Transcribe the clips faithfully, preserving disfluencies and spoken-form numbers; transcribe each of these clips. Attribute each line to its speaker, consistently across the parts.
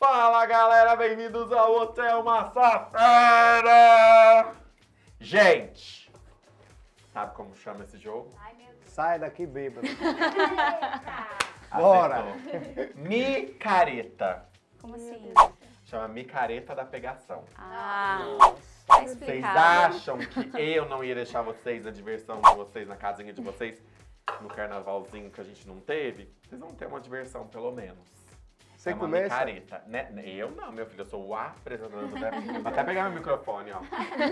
Speaker 1: Fala, galera, bem-vindos ao Hotel Massafera! Gente, sabe como chama esse jogo?
Speaker 2: Ai, meu Deus.
Speaker 3: Sai daqui, bêbado.
Speaker 1: Bora! Micareta.
Speaker 2: Como assim?
Speaker 1: Chama micareta da pegação.
Speaker 2: Ah, tá
Speaker 1: Vocês
Speaker 2: explicado.
Speaker 1: acham que eu não ia deixar vocês, a diversão de vocês, na casinha de vocês, no carnavalzinho que a gente não teve? Vocês vão ter uma diversão, pelo menos.
Speaker 3: Você
Speaker 1: é uma
Speaker 3: começa?
Speaker 1: micareta. Né? Eu não, meu filho, eu sou o apresentador. Vou até pegar meu microfone, ó.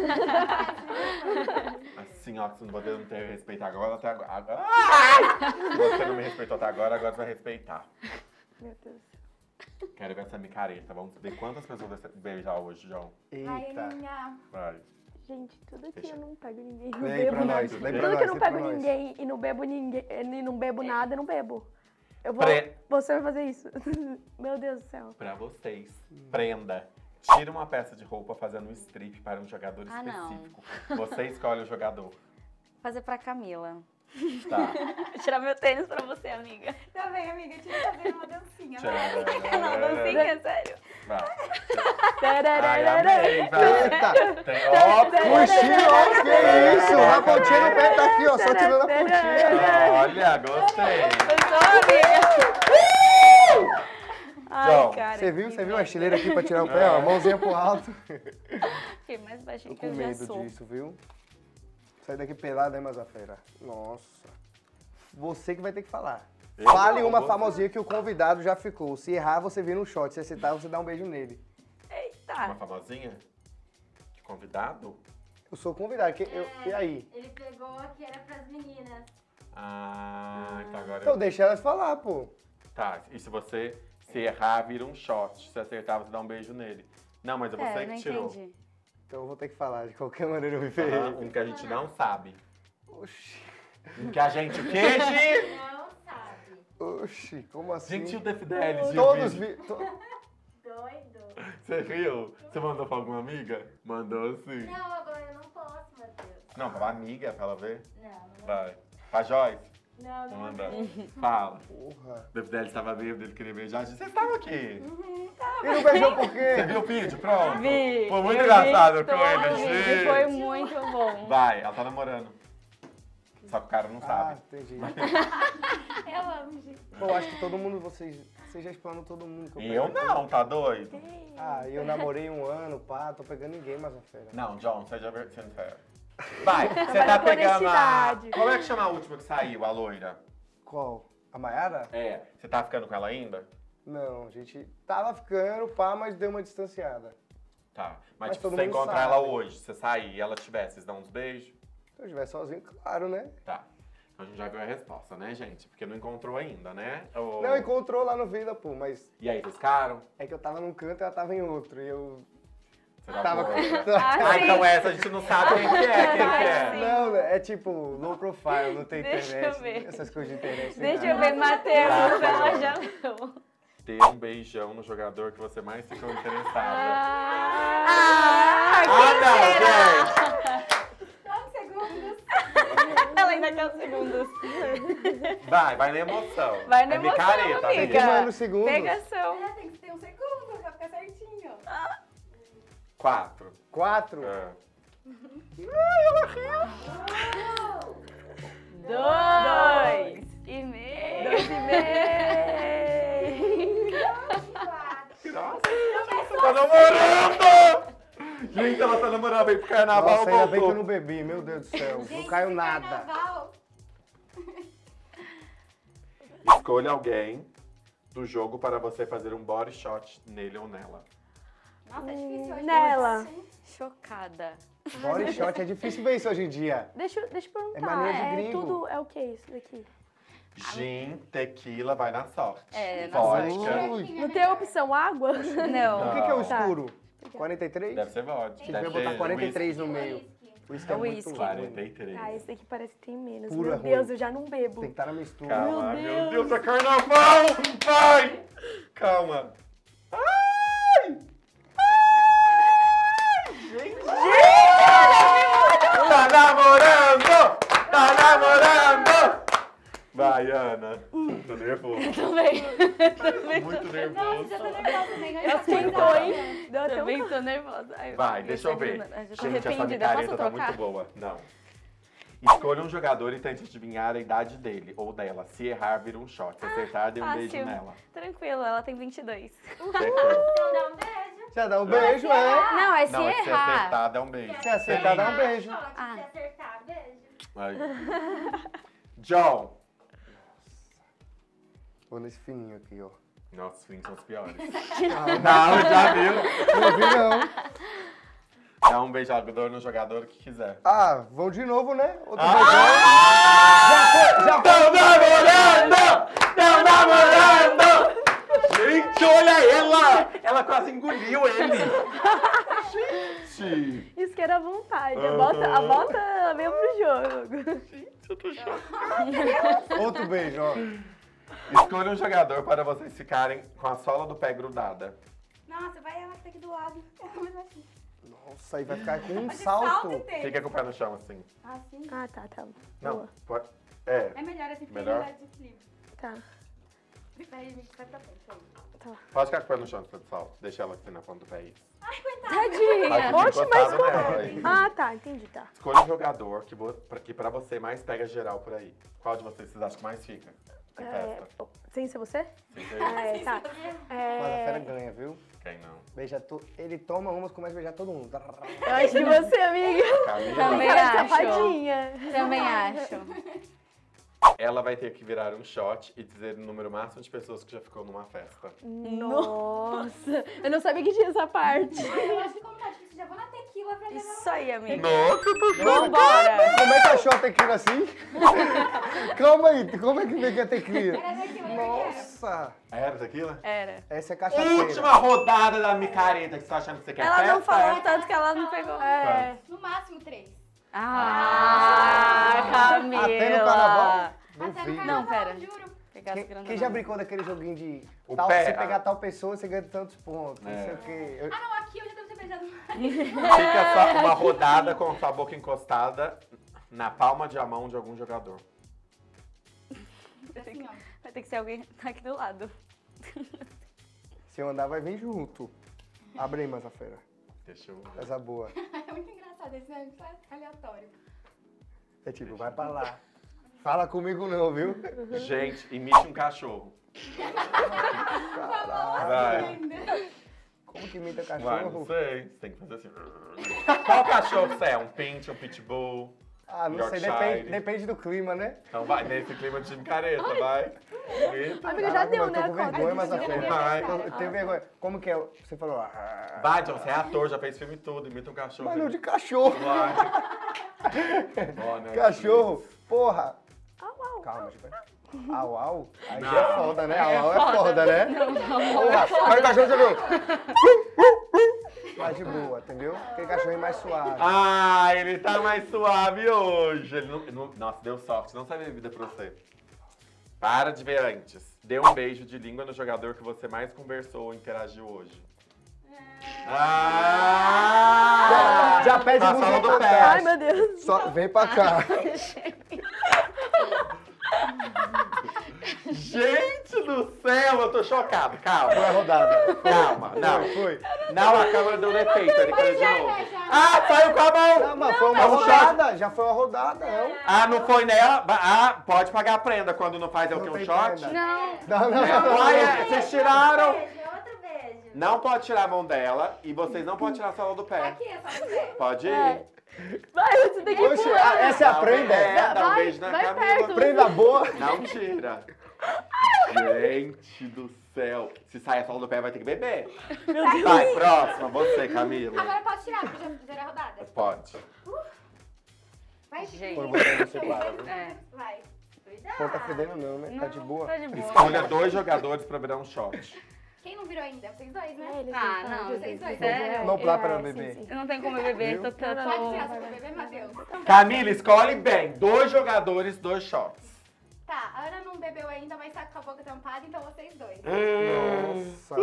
Speaker 1: Assim, ó, que você não pode não ter respeito agora, até agora. agora. Ai! Se você não me respeitou até agora, agora você vai respeitar.
Speaker 2: Meu Deus.
Speaker 1: Quero ver essa micareta. Vamos ver quantas pessoas vai beijar hoje, João.
Speaker 3: Eita.
Speaker 1: Vai.
Speaker 4: Gente, tudo que
Speaker 1: Deixa.
Speaker 4: eu não pego ninguém, não
Speaker 3: Vem aí
Speaker 4: bebo
Speaker 3: pra
Speaker 4: nada.
Speaker 3: nós, vem pra
Speaker 4: Tudo
Speaker 3: nós,
Speaker 4: que eu não
Speaker 3: vem pra
Speaker 4: pego
Speaker 3: nós.
Speaker 4: ninguém e não bebo ninguém e não bebo nada, eu não bebo. Eu vou.
Speaker 1: Pre-
Speaker 4: Você vai fazer isso. Meu Deus do céu.
Speaker 1: Pra vocês, prenda. Tira uma peça de roupa fazendo um strip para um jogador
Speaker 2: Ah, não.
Speaker 1: específico. Você escolhe o jogador.
Speaker 2: Fazer pra Camila.
Speaker 1: Tá.
Speaker 2: Tirar meu tênis pra você, amiga.
Speaker 5: Tá bem, amiga, deixa eu fazer uma dancinha.
Speaker 1: Tchau.
Speaker 2: Não, dancinha, sério.
Speaker 1: Vai. Ai, amei, vai.
Speaker 3: Eita.
Speaker 1: Tem, ó,
Speaker 3: Puxinho, ó, que isso? A pontinha no pé tá aqui, ó, só tirando a pontinha.
Speaker 1: olha, gostei.
Speaker 2: Gostou, amiga? Ai,
Speaker 1: João,
Speaker 2: cara.
Speaker 3: Você viu?
Speaker 2: que
Speaker 3: Você viu a
Speaker 2: merda.
Speaker 3: estileira aqui pra tirar o pé, ó? Mãozinha pro alto.
Speaker 2: Fiquei mais baixinho
Speaker 3: Tô
Speaker 2: que
Speaker 3: com
Speaker 2: eu já
Speaker 3: medo
Speaker 2: sou.
Speaker 3: disso, viu? Sai daqui pelado, hein, Mazafera? Nossa. Você que vai ter que falar.
Speaker 1: Eu
Speaker 3: Fale
Speaker 1: não,
Speaker 3: uma
Speaker 1: você.
Speaker 3: famosinha que o convidado já ficou. Se errar, você vira um shot. Se acertar, você dá um beijo nele.
Speaker 1: Uma
Speaker 2: Eita.
Speaker 1: famosinha? De convidado?
Speaker 3: Eu sou o convidado. que- eu- e aí?
Speaker 5: Ele pegou a que era pras meninas.
Speaker 1: Ah, então agora
Speaker 3: Então
Speaker 1: eu...
Speaker 3: deixa elas falar, pô.
Speaker 1: Tá, e se você se errar, vira um shot. Se acertar, você dá um beijo nele. Não, mas é você
Speaker 2: É,
Speaker 1: que
Speaker 2: não
Speaker 1: tirou.
Speaker 2: entendi.
Speaker 3: Então eu vou ter que falar. De qualquer maneira eu me ferrei.
Speaker 1: Aham, um que a gente não sabe.
Speaker 3: Oxi.
Speaker 1: Um que a gente o quê, Gi?
Speaker 5: Não sabe.
Speaker 3: Oxi, como assim?
Speaker 1: Gente, o The Fidelis, Gi,
Speaker 3: Todos
Speaker 1: vi-
Speaker 3: vi... to-
Speaker 5: Doido.
Speaker 1: Você viu? Você mandou pra alguma amiga? Mandou sim.
Speaker 5: Não, agora eu não posso, Matheus.
Speaker 1: Não, pra amiga, pra ela ver.
Speaker 5: Não, não.
Speaker 1: Vai. Pra Joyce?
Speaker 5: Não,
Speaker 1: Vou
Speaker 5: não.
Speaker 1: mandar. Fala.
Speaker 3: Porra.
Speaker 1: O The Fidelis tava bêbado, ele queria beijar. Vocês estavam aqui.
Speaker 3: E não beijou por
Speaker 1: Você
Speaker 3: quê?
Speaker 1: viu o vídeo? Pronto.
Speaker 2: Vi.
Speaker 1: Foi muito
Speaker 2: eu
Speaker 1: engraçado
Speaker 2: vi
Speaker 1: com
Speaker 2: todo
Speaker 1: ele,
Speaker 2: o vídeo,
Speaker 1: gente.
Speaker 2: Foi muito bom.
Speaker 1: Vai, ela tá namorando. Só que o cara não
Speaker 3: Ah,
Speaker 1: sabe.
Speaker 3: entendi.
Speaker 5: Eu amo, gente.
Speaker 3: Pô, acho que todo mundo, vocês, vocês já explanou todo mundo. Que
Speaker 1: E eu
Speaker 3: pego.
Speaker 1: não, tá doido?
Speaker 3: Ah, eu namorei um ano, pá, tô pegando ninguém mais a fera.
Speaker 1: Não, John, seja ver- sincero. Vai, você tá
Speaker 4: Trabalha com
Speaker 1: pegando a...
Speaker 4: honestidade.
Speaker 1: Como é que chama a última que saiu, a loira?
Speaker 3: Qual? A Mayara?
Speaker 1: É, você tá ficando com ela ainda?
Speaker 3: Não, a gente tava ficando, pá, mas deu uma distanciada.
Speaker 1: Tá, mas,
Speaker 3: Mas
Speaker 1: tipo,
Speaker 3: todo
Speaker 1: se você
Speaker 3: mundo
Speaker 1: encontrar
Speaker 3: sabe.
Speaker 1: ela hoje, você sair e ela tiver, vocês dão uns beijos?
Speaker 3: Se eu estiver sozinho, claro, né?
Speaker 1: Tá. Então a gente já viu a resposta, né, gente? Porque não encontrou ainda, né? Ou-
Speaker 3: Não, encontrou lá no Vida, pô, mas
Speaker 1: E aí, vocês ficaram?
Speaker 3: é que eu tava num canto e ela tava em outro. E eu
Speaker 1: Você já
Speaker 3: tava
Speaker 1: foi?
Speaker 3: com...
Speaker 1: Ah, então essa a gente não sabe quem que é, quem que é.
Speaker 2: Sim.
Speaker 3: Não, é tipo low profile, não tem
Speaker 2: Deixa
Speaker 3: internet.
Speaker 2: eu ver.
Speaker 3: Essas coisas de internet.
Speaker 2: Deixa
Speaker 3: não.
Speaker 2: eu ver, Matheus.
Speaker 1: Ah,
Speaker 2: Ela já leu.
Speaker 1: Ter um beijão no jogador que você mais ficou interessada.
Speaker 2: Ah,
Speaker 1: Ah, não, gente!
Speaker 5: Só um segundo.
Speaker 2: Ela ainda quer os segundos.
Speaker 1: Vai, vai na emoção.
Speaker 2: Vai na
Speaker 1: é
Speaker 2: emoção,
Speaker 1: micareta,
Speaker 2: amiga.
Speaker 3: Tem que mandar no segundo.
Speaker 2: Pegação.
Speaker 5: É, tem que ter um segundo pra ficar certinho.
Speaker 1: Quatro.
Speaker 3: Quatro?
Speaker 1: É.
Speaker 2: Dois e meio.
Speaker 4: Dois e meio.
Speaker 1: Nossa, você tá namorando! Gente, ela tá namorando, vem pro carnaval,
Speaker 3: Nossa, ainda bem que
Speaker 1: voltou.
Speaker 3: eu não bebi, meu Deus do céu. Não
Speaker 5: Gente,
Speaker 3: caiu
Speaker 5: esse
Speaker 3: nada.
Speaker 5: carnaval,
Speaker 1: Escolha alguém do jogo para você fazer um body shot nele ou nela.
Speaker 5: Nossa, é difícil hoje.
Speaker 4: Nela.
Speaker 2: Chocada.
Speaker 3: Body shot é difícil ver isso hoje em dia.
Speaker 4: Deixa, eu- deixa eu perguntar.
Speaker 3: É mania de
Speaker 4: é
Speaker 3: gringo.
Speaker 4: tudo. É o que isso daqui?
Speaker 1: Gin, tequila, vai na sorte.
Speaker 2: É, na
Speaker 1: Vodka.
Speaker 2: sorte.
Speaker 3: Ui.
Speaker 4: Não tem a opção água?
Speaker 3: O
Speaker 2: Não.
Speaker 3: que, que é o
Speaker 4: Tá.
Speaker 3: escuro? quarenta e três?
Speaker 1: Deve ser vodka.
Speaker 3: Devia
Speaker 1: Deve
Speaker 3: botar
Speaker 1: ser
Speaker 3: quarenta e
Speaker 1: whisky.
Speaker 3: três no meio.
Speaker 5: Whisky.
Speaker 3: Por isso que é
Speaker 2: É
Speaker 3: muito
Speaker 2: whisky.
Speaker 3: ruim.
Speaker 1: quarenta e três.
Speaker 4: Ah, esse daqui parece que tem menos.
Speaker 3: Puro é
Speaker 4: Meu Deus,
Speaker 3: ruim.
Speaker 4: eu já não bebo.
Speaker 3: Tem que estar na mistura.
Speaker 1: Calma,
Speaker 4: Meu
Speaker 1: meu
Speaker 4: Deus.
Speaker 1: Deus, é carnaval! Vai! Calma. Ai! Ai! Gente! Tá namorando! Tá namorando! Vai, Ana. tô nervoso.
Speaker 2: Também.
Speaker 1: Muito
Speaker 5: Nossa,
Speaker 1: nervoso.
Speaker 5: já tô nervosa também.
Speaker 4: Eu sinto, hein? Deu até um...
Speaker 2: Também tô nervosa. Ai,
Speaker 1: Vai, deixa eu ver.
Speaker 2: Já tô
Speaker 1: Gente, essa
Speaker 2: arrependida.
Speaker 1: micareta
Speaker 2: Posso
Speaker 1: tá
Speaker 2: trocar?
Speaker 1: muito boa. Não. Escolha um jogador e tente adivinhar a idade dele ou dela. Se errar, vira um shot. Se acertar, dê um
Speaker 2: fácil.
Speaker 1: beijo nela.
Speaker 2: Tranquilo, ela tem vinte e dois.
Speaker 1: Acertou.
Speaker 5: Então dá um beijo.
Speaker 3: Já dá um beijo, é.
Speaker 2: Não, é se
Speaker 1: Não, se
Speaker 2: errar.
Speaker 1: acertar, dá um beijo.
Speaker 3: Se acertar, dá um beijo.
Speaker 2: Ah.
Speaker 5: Se acertar, beijo.
Speaker 1: Aí. John.
Speaker 3: Vou nesse fininho aqui, ó.
Speaker 1: Nossos filhos são os piores.
Speaker 3: Não,
Speaker 1: Não, já viu?
Speaker 3: não vi não.
Speaker 1: Dá um beijogador no jogador que quiser.
Speaker 3: Ah, vão de novo, né? Outro
Speaker 1: Ah!
Speaker 3: beijão. Já foi, já
Speaker 1: Tão namorando! Tão namorando! Gente, olha ela! Ela quase engoliu ele. Gente!
Speaker 4: Isso que era vontade. A bota, a bota ela veio pro jogo.
Speaker 1: Gente, eu tô chocado.
Speaker 3: Outro beijo, ó.
Speaker 1: Escolha um jogador para vocês ficarem com a sola do pé grudada.
Speaker 5: Nossa, vai ela que tá aqui do lado.
Speaker 3: Nossa, aí vai ficar com um
Speaker 5: Mas de
Speaker 3: salto.
Speaker 5: e tênis.
Speaker 1: Fica com o pé no chão assim.
Speaker 5: Assim.
Speaker 4: Ah, tá, tá.
Speaker 1: Não,
Speaker 4: Boa.
Speaker 1: pode. É.
Speaker 5: É melhor assim, porque
Speaker 1: Melhor?
Speaker 5: ele dá desequilíbrio.
Speaker 4: Tá,
Speaker 5: Peraí, gente, vai pra frente aí.
Speaker 4: tá.
Speaker 1: Pode ficar com o pé no chão depois do salto. Deixa ela assim na ponta do pé. Isso.
Speaker 5: Ai, coitada.
Speaker 1: Aí
Speaker 2: Tadinha.
Speaker 1: fica
Speaker 4: Oxe, mas
Speaker 1: encostado nela, aí.
Speaker 4: Ah, tá, entendi, tá.
Speaker 1: Escolha um jogador que, vo- pra- que pra você mais pega geral por aí. Qual de vocês vocês acham que mais fica? Em
Speaker 4: É,
Speaker 1: festa.
Speaker 4: oh, sem ser você?
Speaker 1: Sem ser
Speaker 4: É, tá.
Speaker 3: Mas a fera
Speaker 4: É,
Speaker 3: ganha, viu?
Speaker 1: Quem não?
Speaker 3: Beija to... Ele toma umas e começa a beijar todo mundo.
Speaker 4: eu acho que você, amiga.
Speaker 2: Também
Speaker 1: Camila,
Speaker 4: Cara de
Speaker 2: acho.
Speaker 4: safadinha.
Speaker 2: Também acho.
Speaker 1: ela vai ter que virar um shot e dizer o número máximo de pessoas que já ficou numa festa.
Speaker 4: Nossa, eu não sabia que tinha essa parte.
Speaker 5: Ai, eu acho que como tá difícil, já vou na tequila pra levar.
Speaker 2: Isso aí, amiga.
Speaker 1: Nossa, eu tô
Speaker 2: Vambora.
Speaker 3: Como é que achou a tequila assim? Calma aí, como é que vem que a tequila?
Speaker 5: Era tequila,
Speaker 3: Nossa,
Speaker 1: Era tequila?
Speaker 2: Era.
Speaker 3: essa é cachaceira.
Speaker 1: Última rodada da micareta que você tá achando que você quer
Speaker 2: Ela
Speaker 1: festa?
Speaker 2: não falou tanto que ela não pegou.
Speaker 4: É,
Speaker 5: No máximo três.
Speaker 2: Ah, Camila.
Speaker 3: Até no carnaval?
Speaker 5: Até no
Speaker 3: Duvido.
Speaker 5: carnaval,
Speaker 2: Não, pera.
Speaker 5: juro.
Speaker 2: Pegasse
Speaker 3: Quem,
Speaker 2: grande
Speaker 3: quem
Speaker 2: não.
Speaker 3: já brincou daquele joguinho de
Speaker 1: O
Speaker 3: tal,
Speaker 1: pé,
Speaker 3: você
Speaker 1: ah.
Speaker 3: pegar tal pessoa, você ganha tantos pontos, não
Speaker 1: É.
Speaker 3: sei o quê. Eu-
Speaker 5: Ah, não, aqui eu já devo ter beijado mais.
Speaker 1: Fica só uma rodada com sua boca encostada na palma de a mão de algum jogador.
Speaker 5: Assim, ó.
Speaker 2: Vai ter que ser alguém aqui do lado.
Speaker 3: Se eu andar, vai vir junto. Abre aí, Mazafeira.
Speaker 1: Deixa eu...
Speaker 3: Essa boa.
Speaker 5: É muito engraçado esse né? Só aleatório.
Speaker 3: É tipo, vai pra lá. Fala comigo não, viu?
Speaker 1: Gente, imite um cachorro. Vai.
Speaker 3: Como que imita
Speaker 1: Vai, não
Speaker 3: cachorro?
Speaker 1: sei. Você tem que fazer assim. Qual cachorro você é? Um pinche, um pitbull?
Speaker 3: Ah, não sei,
Speaker 1: Yorkshire.
Speaker 3: depende, depende do clima, né?
Speaker 1: Então vai nesse clima de micareta, vai. Eita.
Speaker 4: amiga, já
Speaker 3: Caraca,
Speaker 4: deu,
Speaker 3: eu tô
Speaker 4: né?
Speaker 3: com
Speaker 4: a conta.
Speaker 3: vergonha, mas a
Speaker 5: Eu
Speaker 3: feira.
Speaker 5: não
Speaker 1: Vai.
Speaker 5: ia
Speaker 3: Eu,
Speaker 5: pensar.
Speaker 3: eu tenho vergonha. Como que é? Você falou. Ah,
Speaker 1: Vai, John, você é ator, já fez filme todo, imita um cachorro.
Speaker 3: mas não de cachorro.
Speaker 1: Vai. Ó, né,
Speaker 3: Cachorro, porra.
Speaker 4: Au, au.
Speaker 3: Calma, tipo. Au, au? Aí
Speaker 1: Não.
Speaker 3: já é foda, né? Au,
Speaker 2: É
Speaker 3: au é
Speaker 2: foda.
Speaker 3: foda, né? Porra, aí o cachorro jogou. Mais de boa, entendeu? Aquele cachorrinho mais suave.
Speaker 1: Ah, ele tá mais suave hoje. Ele não, ele não- nossa, deu sorte, não sabe bebida pra você. Para de ver antes. Dê um beijo de língua no jogador que você mais conversou ou interagiu hoje. Ah!
Speaker 3: Já pede
Speaker 1: Tá
Speaker 3: música
Speaker 1: falando
Speaker 3: pra
Speaker 1: pé.
Speaker 3: cá.
Speaker 4: Ai, meu Deus.
Speaker 3: Só, vem pra cá.
Speaker 1: Gente do céu, eu tô chocado. Calma.
Speaker 3: Foi a rodada.
Speaker 1: Calma, não.
Speaker 3: Foi.
Speaker 1: Não, a câmera deu defeito. Ele caiu de
Speaker 5: já,
Speaker 1: novo.
Speaker 5: já.
Speaker 1: Ah, saiu com a mão!
Speaker 3: Não, mas foi uma
Speaker 1: é um
Speaker 3: rodada. Já foi uma rodada, não.
Speaker 1: Ah, não foi nela? Ah, pode pagar a prenda quando não faz é o que?
Speaker 3: Não
Speaker 1: Um
Speaker 3: tem
Speaker 1: shot?
Speaker 3: prenda.
Speaker 2: Não.
Speaker 3: Não, não,
Speaker 1: É,
Speaker 3: não. não.
Speaker 1: olha, vocês tiraram.
Speaker 5: Outro beijo, outro beijo.
Speaker 1: Não pode tirar a mão dela e vocês não podem tirar a sola do pé.
Speaker 5: Aqui, é só você.
Speaker 1: Pode ir?
Speaker 4: É. Vai, você tem que ir
Speaker 3: Oxe,
Speaker 4: pulando.
Speaker 3: ah, essa é a
Speaker 1: Dá um
Speaker 3: prenda?
Speaker 1: be- É, dá um
Speaker 4: Vai,
Speaker 1: beijo na
Speaker 4: vai
Speaker 1: Camila.
Speaker 4: perto.
Speaker 3: Prenda boa.
Speaker 1: Não tira. Gente do céu. Se sair a sola do pé, vai ter que beber. Vai, próxima. Você, Camila.
Speaker 5: Agora pode tirar, porque já fizeram a rodada.
Speaker 1: Pode.
Speaker 5: Vai,
Speaker 2: Gente.
Speaker 3: Quando você você para, viu?
Speaker 2: É.
Speaker 5: Vai. Cuidado.
Speaker 3: Não tá fedendo não, né? Tá de boa?
Speaker 2: Tá de boa.
Speaker 1: Escolha dois jogadores pra virar um shot.
Speaker 5: Quem não virou ainda? Vocês dois, né?
Speaker 4: É, eles
Speaker 2: Ah,
Speaker 4: não,
Speaker 2: não,
Speaker 5: vocês dois.
Speaker 2: sério?
Speaker 3: Não dá pra
Speaker 4: É,
Speaker 3: beber.
Speaker 4: sim, sim.
Speaker 2: Eu não tenho como beber, tô, tô,
Speaker 5: Pode tirar
Speaker 2: tô...
Speaker 5: se for beber, Matheus.
Speaker 1: Camila, escolhe bem. Dois jogadores, dois shots.
Speaker 5: Tá, a Ana não bebeu ainda, mas tá com a boca tampada, então vocês dois.
Speaker 3: Nossa.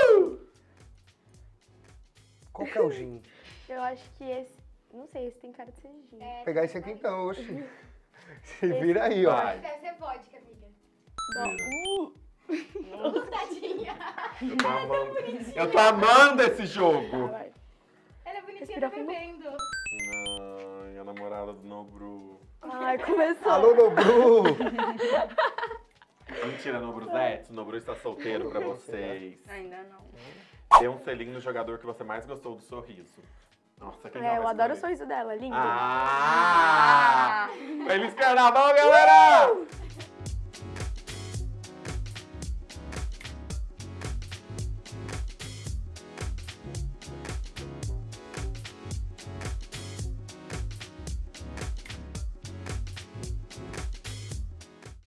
Speaker 3: Qual que é o gin?
Speaker 4: Eu acho que esse... Não sei, esse tem cara de ser gin.
Speaker 5: É,
Speaker 3: Vou pegar esse aqui então, oxi. Se vira aí, ó.
Speaker 1: Vai.
Speaker 5: Deve ser vodka, amiga. Tadinha.
Speaker 1: Eu tô amando, eu tô amando esse jogo.
Speaker 4: Vai.
Speaker 5: Ela é bonitinha,
Speaker 4: Respira
Speaker 5: tá
Speaker 4: fundo.
Speaker 5: bebendo.
Speaker 1: Ai, a namorada do Nobru.
Speaker 4: Ai, começou.
Speaker 3: Alô, Nobru!
Speaker 1: Mentira, Nobruzete. O Nobru está solteiro pra vocês.
Speaker 2: Ainda não.
Speaker 1: Dê um selinho no jogador que você mais gostou do sorriso. Nossa, quem
Speaker 4: É, eu
Speaker 1: vai
Speaker 4: adoro o
Speaker 1: escolher?
Speaker 4: sorriso dela, lindo.
Speaker 1: Ah! Feliz carnaval, galera!